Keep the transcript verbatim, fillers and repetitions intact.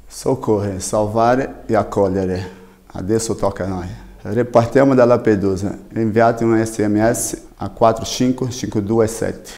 Soccorrere, salvare e accogliere. Adesso tocca a noi. Ripartiamo da Lampedusa. Inviate un S M S a quattro cinque cinque due sette.